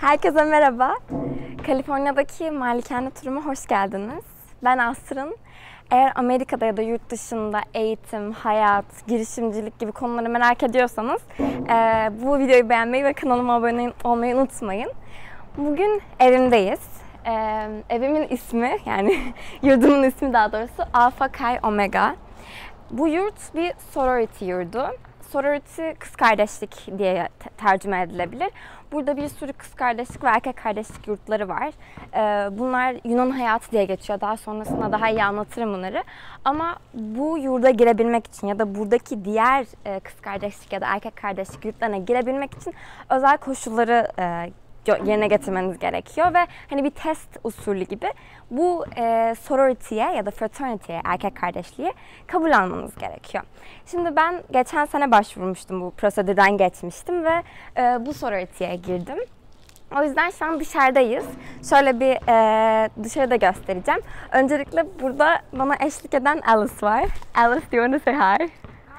Herkese merhaba. Kaliforniya'daki malikane turuma hoş geldiniz. Ben Asrın. Eğer Amerika'da ya da yurt dışında eğitim, hayat, girişimcilik gibi konuları merak ediyorsanız bu videoyu beğenmeyi ve kanalıma abone olmayı unutmayın. Bugün evimdeyiz. Evimin ismi, yani yurdumun ismi daha doğrusu Alpha Chi Omega. Bu yurt bir sorority yurdu. Sorority kız kardeşlik diye tercüme edilebilir. Burada bir sürü kız kardeşlik ve erkek kardeşlik yurtları var. Bunlar Yunan hayatı diye geçiyor. Daha sonrasında daha iyi anlatırım bunları. Ama bu yurda girebilmek için ya da buradaki diğer kız kardeşlik ya da erkek kardeşlik yurtlarına girebilmek için özel koşulları yerine getirmeniz gerekiyor ve hani bir test usulü gibi bu sorority'ye ya da fraternity'ye, erkek kardeşliğe kabul almanız gerekiyor. Şimdi ben geçen sene başvurmuştum, bu prosedürden geçmiştim ve bu sorority'ye girdim. O yüzden şu an dışarıdayız. Şöyle bir dışarıda göstereceğim. Öncelikle burada bana eşlik eden Alice var. Alice, do you want to say hi?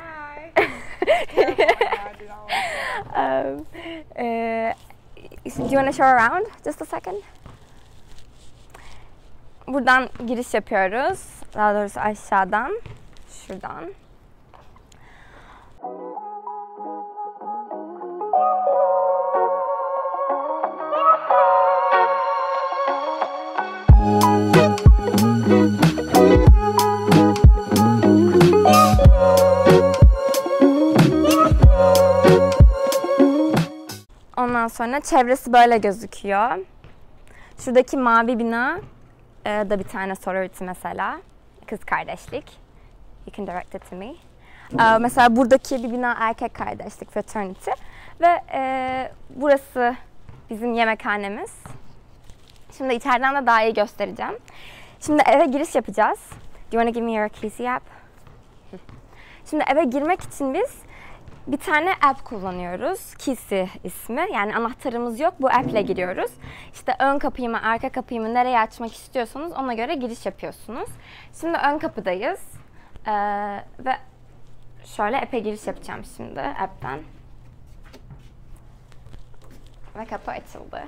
Hi. Do you want to show around? Just a second. Buradan giriş yapıyoruz. Daha doğrusu aşağıdan. Şuradan. Ondan sonra çevresi böyle gözüküyor. Şuradaki mavi bina da bir tane sorority mesela. Kız kardeşlik. You can direct it to me. Mesela buradaki bir bina erkek kardeşlik, fraternity. Ve burası bizim yemekhanemiz. Şimdi içeriden de daha iyi göstereceğim. Şimdi eve giriş yapacağız. Do you want to give me your Kisi app? Şimdi eve girmek için biz bir tane app kullanıyoruz. Kisi ismi. Yani anahtarımız yok. Bu app ile giriyoruz. İşte ön kapıyı mı, arka kapıyı mı nereye açmak istiyorsanız ona göre giriş yapıyorsunuz. Şimdi ön kapıdayız. Ve şöyle app'e giriş yapacağım şimdi app'ten. Ve kapı açıldı.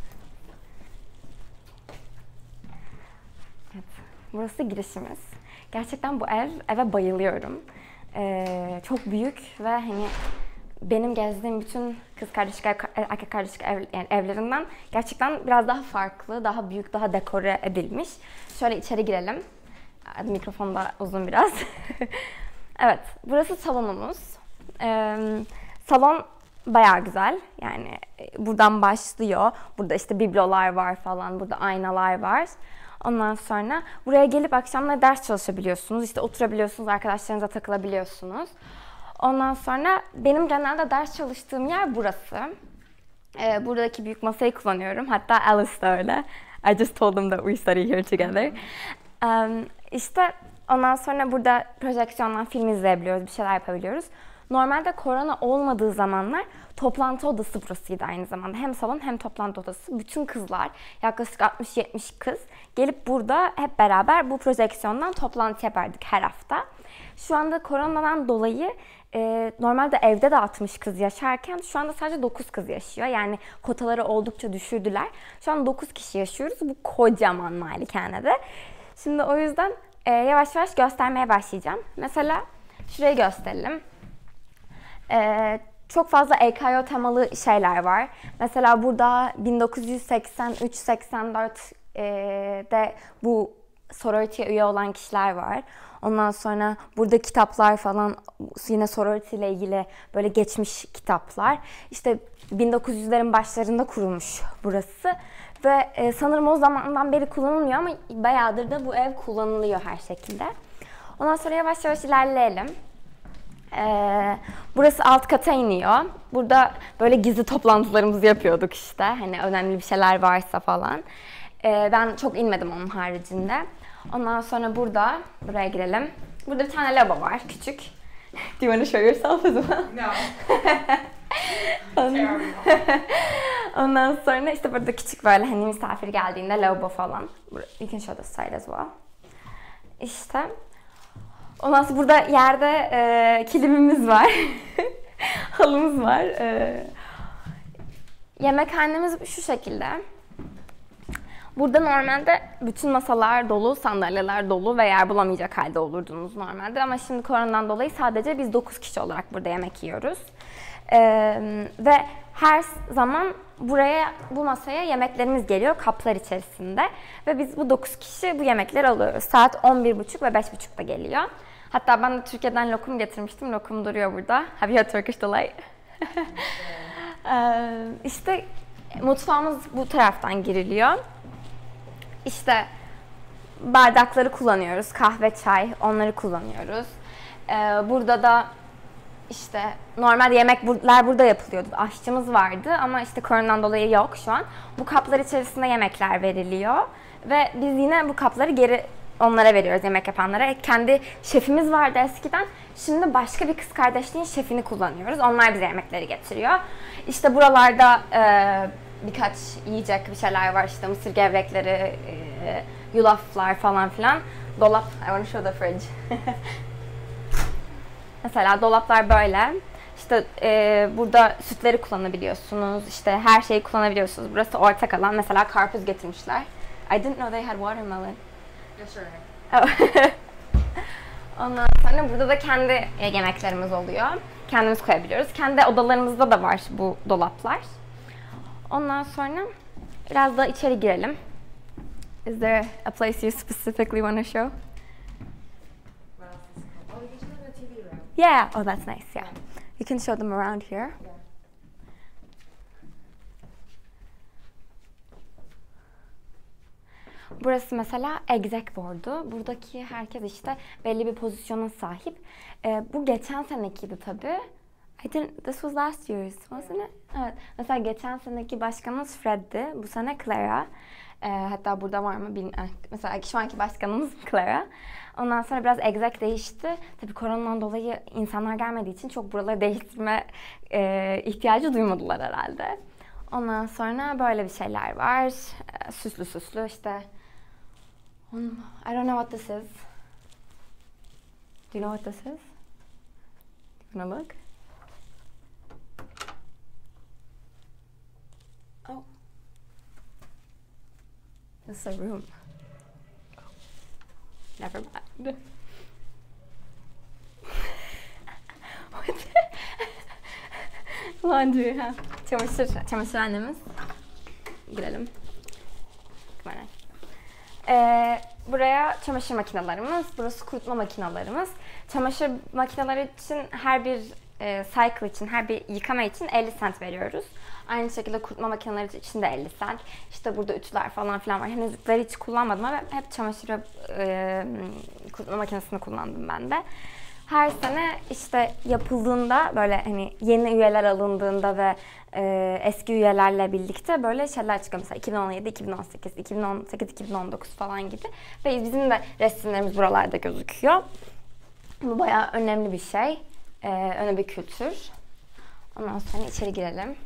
Evet. Burası girişimiz. Gerçekten bu eve bayılıyorum. Çok büyük ve hani benim gezdiğim bütün kız kardeşlik, erkek kardeşlik evlerinden gerçekten biraz daha farklı, daha büyük, daha dekore edilmiş. Şöyle içeri girelim. Mikrofon da uzun biraz. Evet, burası salonumuz. Salon bayağı güzel. Yani buradan başlıyor. Burada işte biblolar var falan, burada aynalar var. Ondan sonra buraya gelip akşamları ders çalışabiliyorsunuz. İşte oturabiliyorsunuz, arkadaşlarınıza takılabiliyorsunuz. Ondan sonra benim genelde ders çalıştığım yer burası. Buradaki büyük masayı kullanıyorum. Hatta Alice de öyle. I just told them that we study here together. İşte ondan sonra burada projeksiyondan film izleyebiliyoruz, bir şeyler yapabiliyoruz. Normalde korona olmadığı zamanlar toplantı odası burasıydı aynı zamanda. Hem salon hem toplantı odası. Bütün kızlar, yaklaşık 60-70 kız gelip burada hep beraber bu projeksiyondan toplantı yapardık her hafta. Şu anda koronadan dolayı normalde evde de 60 kız yaşarken şu anda sadece 9 kız yaşıyor. Yani kotaları oldukça düşürdüler. Şu an 9 kişi yaşıyoruz bu kocaman malikanede. Şimdi o yüzden yavaş yavaş göstermeye başlayacağım. Mesela şurayı gösterelim. Çok fazla EKO temalı şeyler var. Mesela burada 1983-84'de bu sorority'ye üye olan kişiler var. Ondan sonra burada kitaplar falan, yine sorority ile ilgili böyle geçmiş kitaplar. İşte 1900'lerin başlarında kurulmuş burası. Ve sanırım o zamandan beri kullanılmıyor ama bayağıdır da bu ev kullanılıyor her şekilde. Ondan sonra yavaş yavaş ilerleyelim. Burası alt kata iniyor. Burada böyle gizli toplantılarımızı yapıyorduk işte. Hani önemli bir şeyler varsa falan. Ben çok inmedim onun haricinde. Ondan sonra buraya girelim. Burada bir tane lavabo var, küçük. Do you want to show yourself as well? No. Ondan sonra işte burada küçük böyle hani misafir geldiğinde lavabo falan. You can show this side as well. İşte. Ondan sonra burada yerde kilimimiz var. Halımız var. Yemekhanemiz şu şekilde. Burada normalde bütün masalar dolu, sandalyeler dolu ve yer bulamayacak halde olurdunuz normalde. Ama şimdi koronadan dolayı sadece biz 9 kişi olarak burada yemek yiyoruz. Ve her zaman bu masaya yemeklerimiz geliyor kaplar içerisinde. Ve biz bu 9 kişi bu yemekleri alıyoruz. Saat 11.30 ve 5.30'da geliyor. Hatta ben de Türkiye'den lokum getirmiştim. Lokum duruyor burada. Have you had Turkish Delight? İşte mutfağımız bu taraftan giriliyor. İşte bardakları kullanıyoruz. Kahve, çay onları kullanıyoruz. Burada da işte normal yemekler burada yapılıyordu. Aşçımız vardı ama işte koronadan dolayı yok şu an. Bu kaplar içerisinde yemekler veriliyor. Ve biz yine bu kapları geri onlara veriyoruz, yemek yapanlara. Kendi şefimiz vardı eskiden. Şimdi başka bir kız kardeşliğin şefini kullanıyoruz. Onlar bize yemekleri getiriyor. İşte buralarda birkaç yiyecek bir şeyler var. İşte mısır gevrekleri, yulaflar falan filan. Dolap. I want to show the fridge. Mesela dolaplar böyle. İşte burada sütleri kullanabiliyorsunuz. İşte her şeyi kullanabiliyorsunuz. Burası ortak alan. Mesela karpuz getirmişler. I didn't know they had watermelon. Yes, sir. Oh. Ondan sonra burada da kendi yemeklerimiz oluyor. Kendimiz koyabiliyoruz. Kendi odalarımızda da var bu dolaplar. Ondan sonra biraz daha içeri girelim. Is there a place you specifically want to show? What else is it called? Oh, you can show them the TV room. Yeah. Oh, that's nice. Yeah. You can show them around here. Yeah. Burası mesela exec board'u. Buradaki herkes işte belli bir pozisyona sahip. Bu geçen senekiydi tabii. This was last year's, wasn't it? Evet. Mesela geçen seneki başkanımız Fred'di. Bu sene Clara. Hatta burada var mı bilmiyorum. Mesela şu anki başkanımız Clara. Ondan sonra biraz exec değişti. Tabii koronadan dolayı insanlar gelmediği için çok buraları değiştirme ihtiyacı duymadılar herhalde. Ondan sonra böyle bir şeyler var. Süslü süslü işte. I don't know what this is. Do you know what this is? Do you wanna look? Oh. This is a room. Never mind. What? Laundry, ha. Çamaşırhanemiz. Girelim. Buraya çamaşır makinelerimiz, burası kurutma makinelerimiz. Çamaşır makineleri için her bir cycle için, her bir yıkama için 50 cent veriyoruz. Aynı şekilde kurutma makineleri için de 50 cent. İşte burada ütüler falan filan var. Henüz ütüleri hiç kullanmadım ama hep çamaşır kurutma makinesini kullandım ben de. Her sene işte yapıldığında böyle hani yeni üyeler alındığında ve eski üyelerle birlikte böyle şeyler çıkıyor. Mesela 2017, 2018, 2018, 2019 falan gibi. Ve bizim de resimlerimiz buralarda gözüküyor. Bu bayağı önemli bir şey. Önemli bir kültür. Ondan sonra içeri girelim.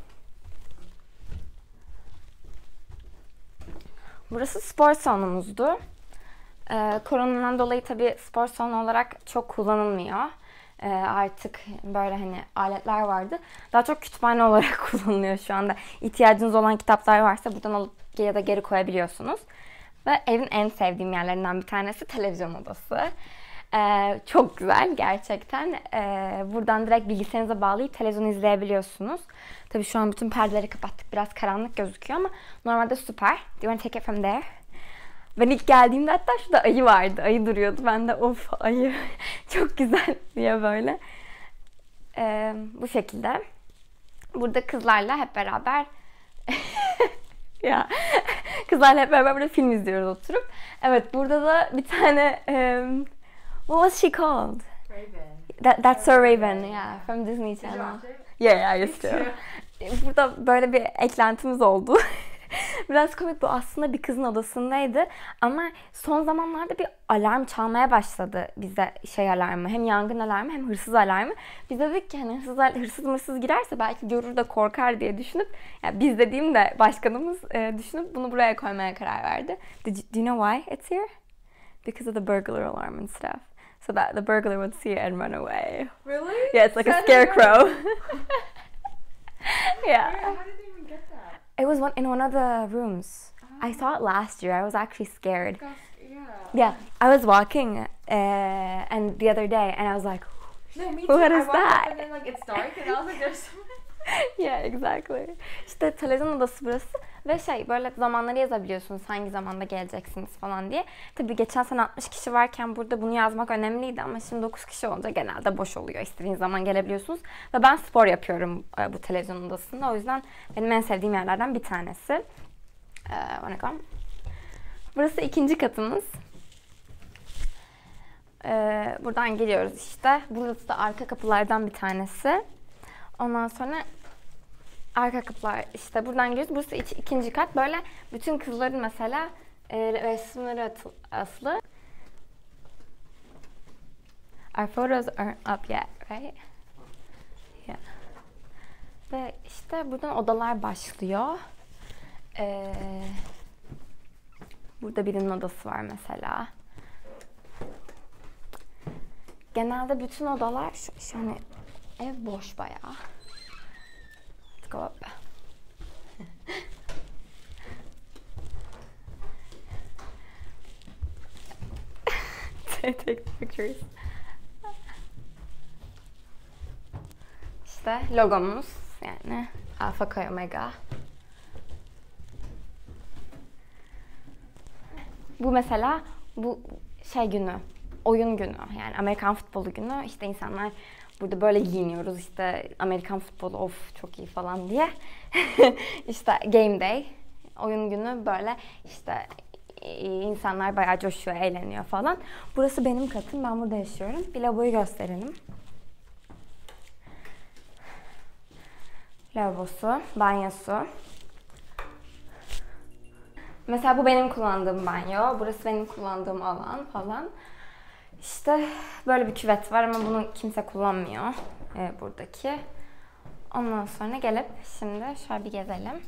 Burası spor salonumuzdu. Koronadan dolayı tabii spor salonu olarak çok kullanılmıyor. Artık böyle hani aletler vardı. Daha çok kütüphane olarak kullanılıyor şu anda. İhtiyacınız olan kitaplar varsa buradan alıp ya da geri koyabiliyorsunuz. Ve evin en sevdiğim yerlerinden bir tanesi televizyon odası. Çok güzel gerçekten. Buradan direkt bilgisayarınıza bağlayıp televizyon izleyebiliyorsunuz. Tabii şu an bütün perdeleri kapattık. Biraz karanlık gözüküyor ama normalde süper. Do you want to take it from there? Ben ilk geldiğimde hatta şurada ayı vardı. Ayı duruyordu. Ben de of ayı çok güzel diye böyle. Bu şekilde. Burada kızlarla hep beraber ya kızlarla hep beraber burada film izliyoruz oturup. Evet burada da bir tane what was she called? Raven. That's so Raven, yeah, from Disney Channel. Yeah, I used to. Burada böyle bir eklentimiz oldu. Biraz komik, bu aslında bir kızın odasındaydı ama son zamanlarda bir alarm çalmaya başladı bize, şey alarmı, hem yangın alarmı hem hırsız alarmı. Biz dedik ki hani hırsız girerse belki görür de korkar diye düşünüp, yani biz dediğim de başkanımız düşünüp bunu buraya koymaya karar verdi. Do you know why it's here? Because of the burglar alarm and stuff. So that the burglar would see it and run away. Really? Yeah, it's like a scarecrow. Yeah. How did they even get that? It was in one of the rooms. I saw it last year. I was actually scared. Yeah. Yeah, I was walking and the other day, and I was like, No, me too. What is I walked that? up and then like it's dark and I was like, there's someone. yeah, exactly. İşte televizyon odası burası ve böyle zamanları yazabiliyorsunuz, hangi zamanda geleceksiniz falan diye. Tabii geçen sene 60 kişi varken burada bunu yazmak önemliydi ama şimdi 9 kişi olunca genelde boş oluyor. İstediğiniz zaman gelebiliyorsunuz ve ben spor yapıyorum bu televizyon odasında. O yüzden benim en sevdiğim yerlerden bir tanesi. Burası ikinci katımız. Buradan geliyoruz işte. Burası da arka kapılardan bir tanesi. Ondan sonra arka kapılar işte buradan giriyoruz. Burası ikinci kat. Böyle bütün kızların mesela resimleri asılı. Our photos aren't up yet, right? Yeah. Ve işte buradan odalar başlıyor. Burada birinin odası var mesela. Genelde bütün odalar hani ev boş bayağı. Let's go up. Take pictures. İşte logomuz yani Alpha Chi Omega. Bu mesela bu günü, oyun günü yani Amerikan futbolu günü. İşte insanlar burada böyle giyiniyoruz işte Amerikan futbolu of çok iyi falan diye. İşte game day, oyun günü böyle işte insanlar bayağı coşuyor, eğleniyor falan. Burası benim katım, ben burada yaşıyorum. Bir lavaboyu gösterelim. Lavabosu, banyosu. Mesela bu benim kullandığım banyo, burası benim kullandığım alan falan. İşte böyle bir küvet var ama bunu kimse kullanmıyor buradaki. Ondan sonra gelip şimdi şöyle bir gezelim.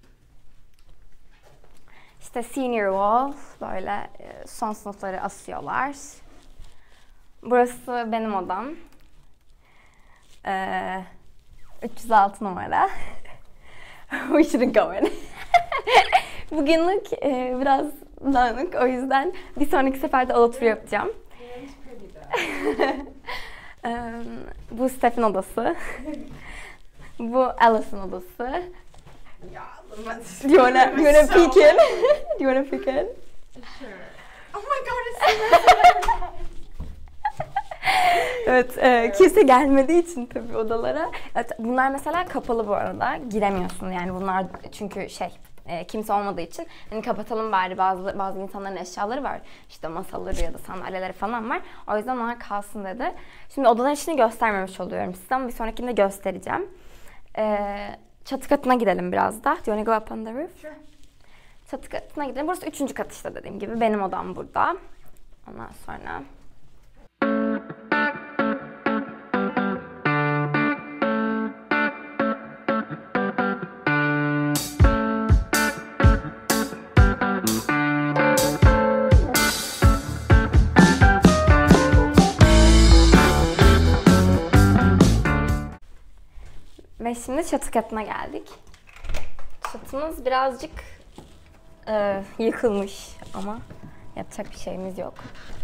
İşte senior wall, böyle son sınıfları asıyorlar. Burası benim odam. 306 numara. We shouldn't go in. Bugünlük biraz dağınık, o yüzden bir sonraki seferde oda turu yapacağım. Bu Steph'in odası. Bu Alice'ın odası. Do you wanna peek in? Do you wanna peek in? Sure. Oh my god, it's so Evet, kimse gelmediği için tabii odalara. Evet, bunlar mesela kapalı bu arada. Giremiyorsun yani bunlar çünkü kimse olmadığı için hani kapatalım bari, bazı insanların eşyaları var. İşte masaları ya da sandalyeleri falan var. O yüzden onlar kalsın dedi. Şimdi odaların içini göstermemiş oluyorum size ama bir sonrakinde göstereceğim. Çatı katına gidelim biraz da. Do you want to go up on the roof? Sure. Çatı katına gidelim. Burası 3. kat işte dediğim gibi. Benim odam burada. Ondan sonra... Ve şimdi çatı katına geldik. Çatımız birazcık yıkılmış ama yapacak bir şeyimiz yok.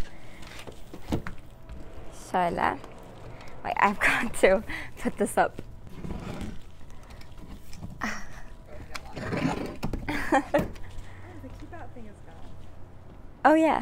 Şöyle. Wait, I've got to put this up. The keypad thing is gone. Oh yeah.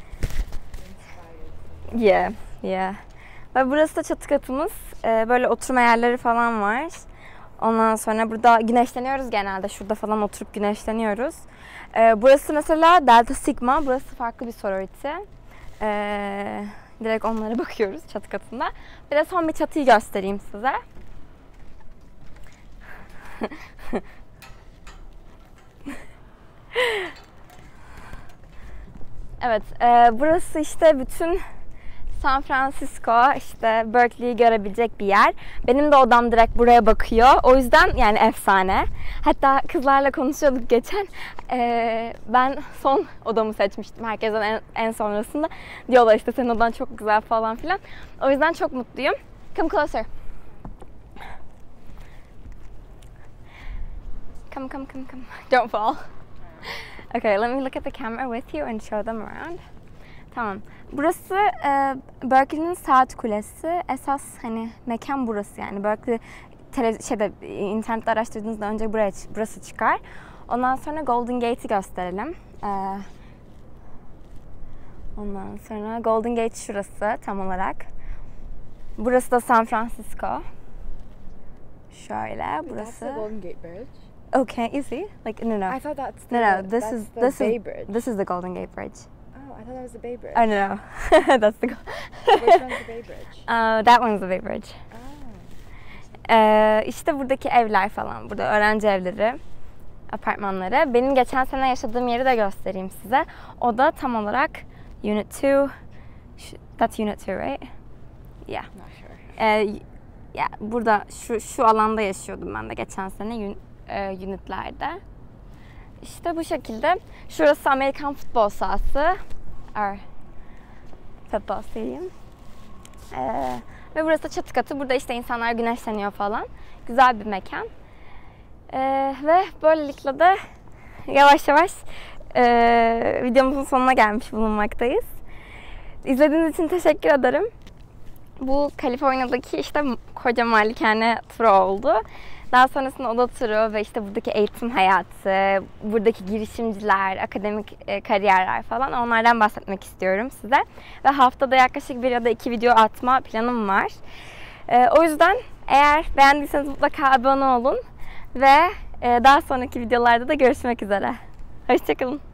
Yeah. Ve burası da çatı katımız. Böyle oturma yerleri falan var. Ondan sonra burada güneşleniyoruz genelde. Şurada falan oturup güneşleniyoruz. Burası mesela Delta Sigma. Burası farklı bir sorority. Direkt onlara bakıyoruz çatı katında. Bir de son bir çatıyı göstereyim size. Evet, burası işte bütün San Francisco, işte Berkeley'i görebilecek bir yer. Benim de odam direkt buraya bakıyor. O yüzden yani efsane. Hatta kızlarla konuşuyorduk geçen. Ben son odamı seçmiştim herkesten en sonrasında. Diyorlar işte senin odan çok güzel falan filan. O yüzden çok mutluyum. Come closer. Come, come, come, come. Don't fall. Okay, let me look at the camera with you and show them around. Tamam. Burası Berkeley'nin saat kulesi. Esas hani mekan burası yani. Berkeley internette araştırdığınızda önce burası çıkar. Ondan sonra Golden Gate'i gösterelim. Ondan sonra Golden Gate şurası tam olarak. Burası da San Francisco. Şöyle burası. That's the Golden Gate Bridge. Okay, you see? Like no. I thought that's This Bay is Bridge. This is the Golden Gate Bridge. Oh, I thought that was the Bay Bridge. Oh no. That's the Which one's the Bay Bridge? That one's the Bay Bridge. Oh. İşte buradaki evler falan. Burada öğrenci evleri, apartmanları. Benim geçen sene yaşadığım yeri de göstereyim size. O da tam olarak Unit 2. That's Unit 2, right? Yeah. Not sure. Burada şu alanda yaşıyordum ben de geçen sene unitlerde. İşte bu şekilde. Şurası Amerikan futbol sahası. Football Stadium. Ve burası çatı katı. Burada işte insanlar güneşleniyor falan. Güzel bir mekan. Ve böylelikle de yavaş yavaş videomuzun sonuna gelmiş bulunmaktayız. İzlediğiniz için teşekkür ederim. Bu Kaliforniya'daki işte koca malikane turu oldu. Daha sonrasında oda turu ve işte buradaki eğitim hayatı, buradaki girişimciler, akademik kariyerler falan onlardan bahsetmek istiyorum size. Ve haftada yaklaşık 1 ya da 2 video atma planım var. O yüzden eğer beğendiyseniz mutlaka abone olun ve daha sonraki videolarda da görüşmek üzere. Hoşçakalın.